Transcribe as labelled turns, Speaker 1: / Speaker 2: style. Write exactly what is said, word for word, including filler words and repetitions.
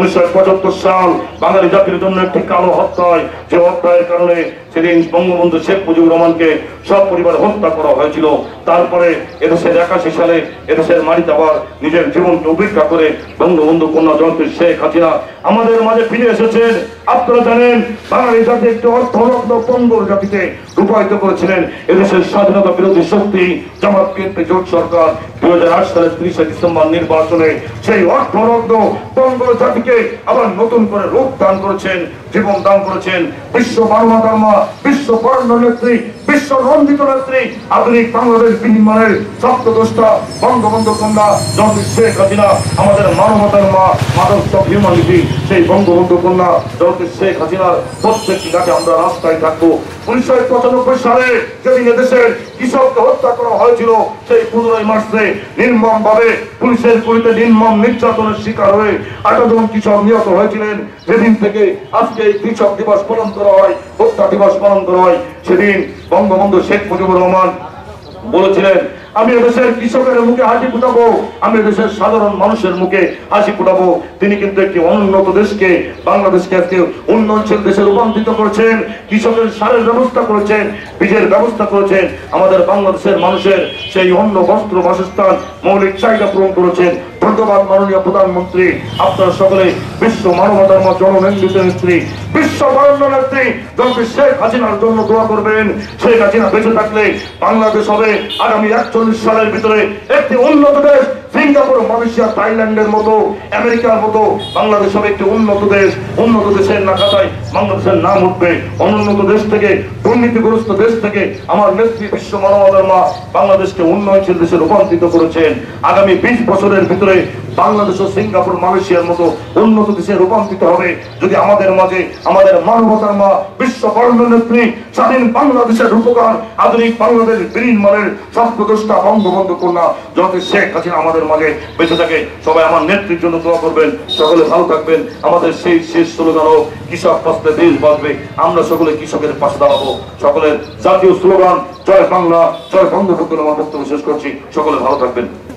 Speaker 1: উনিশশো পঁচাত্তর সাল বাঙালি জাতির জন্য একটি কালো হত্যায়, যে হত্যার কারণে সেদিন বঙ্গবন্ধু শেখ মুজিবুর রহমানকে সব পরিবার হত্যা করা হয়েছিল। তারপরে এদেশের একাশি সালে এদেশের মাটিতে আবার নিজের জীবনকে উপেক্ষা করে বঙ্গবন্ধু কন্যা জয়ন্তী শেখ হাসিনা আমাদের মাঝে ফিরে এসেছেন। আপনারা জানেন বাঙালি জাতি একটি অর্থরত্ন পঙ্গল জাতিতে রূপায়িত করেছিলেন এদেশের স্বাধীনতা বিরোধী শক্তি জামাত বিএনপি জোট সরকার। দুই হাজার আট সালের তিরিশে ডিসেম্বর নির্বাচনে সেই অর্থরত্ন পঙ্গল জাতিকে আবার নতুন করে রূপ দান করেছেন, জীবন দান করেছেন বিশ্ব মানবতার বিশ্ব বরেণ্য নেত্রী, বিশ্ব নন্দিত নেত্রী, আধুনিক বাংলাদেশ বিনির্মাণের সপ্তদষ্টা বঙ্গবন্ধু কন্যা জয়ন্তী শেখ হাসিনা, আমাদের মানবতার মা, মানব অফ হিউম্যানিটি। সেই বঙ্গবন্ধু কন্যা জয়ন্তী শেখ হাসিনার প্রত্যেকটি কাছে আমরা রাস্তায় থাকবো। উনিশশো পঁচানব্বই সালে যেদিন এদেশের কৃষককে হত্যা করা হয়েছিল, সেই পনেরোই মার্চে নির্মম ভাবে পুলিশের গুলিতে নির্মম নির্যাতনের শিকার হয়ে আঠারো জন কৃষক নিহত হয়েছিলেন। সেদিন থেকে আজকে এই কৃষক দিবস পালন করা হয়, হত্যা দিবস পালন করা হয়। সেদিন বঙ্গবন্ধু শেখ মুজিবুর রহমান বলেছিলেন, আমি এদেশের কৃষকের মুখে হাসি ফুটাবো, আমি এদেশের সাধারণ মানুষের মুখে হাসি ফুটাবো। তিনি কিন্তু একটি অনুন্নত দেশকে, বাংলাদেশকে আজকে উন্নয়নশীল দেশে রূপান্তরিত করেছেন। কৃষকের সারের ব্যবস্থা করেছেন, বীজের ব্যবস্থা করেছেন। আমাদের বাংলাদেশের মানুষের সেই অন্ন, বস্ত্র, বাসস্থান, মৌলিক চাহিদা পূরণ করেছেন। ধন্যবাদ মাননীয় প্রধানমন্ত্রী। আপনারা সকলে বিশ্ব মানবতার মা, জননেন্দিত নেত্রী, বিশ্ব বরেণ্য নেত্রী জয়ন্তী শেখ হাসিনার জন্য দোয়া করবেন। শেখ হাসিনা বেঁচে থাকলে বাংলাদেশ হবে আগামী একচল্লিশ সালের ভিতরে একটি উন্নত দেশ। সিঙ্গাপুর, মালয়েশিয়া, থাইল্যান্ডের মতো, আমেরিকার মতো বাংলাদেশ হবে একটি উন্নত দেশ। উন্নত দেশের না খাতায় বাংলাদেশের নাম উঠবে। অনুন্নত দেশ থেকে, দুর্নীতিগ্রস্ত দেশ থেকে আমার নেত্রী বিশ্ব মানবতার মা বাংলাদেশকে উন্নয়নশীল দেশে রূপান্তরিত করেছেন। আগামী বিশ বছরের ভিতরে বাংলাদেশ ও সিঙ্গাপুর, মালয়েশিয়ার মতো উন্নত দেশে রূপান্তরিত হবে যদি আমাদের মাঝে আমাদের মানবতার মা, বিশ্ব বরেণ্য নেত্রী, স্বাধীন বাংলাদেশের রূপকার, আধুনিক বাংলাদেশ বিনির্মাণের সপ্তদষ্টা বঙ্গবন্ধু কন্যা জয়ন্তী শেখ হাসিনা আমাদের মাঝে বেঁচে থাকে। সবাই আমার নেত্রীর জন্য দোয়া করবেন। সকলে ভালো থাকবেন। আমাদের সেই শেষ স্লোগান হোক, কৃষক বাঁচলে দেশ বাঁচবে। আমরা সকলে কৃষকের পাশে দাঁড়াবো। সকলের জাতীয় স্লোগান জয় বাংলা, জয় বঙ্গবন্ধু। আমার বক্তব্য শেষ করছি। সকলে ভালো থাকবেন।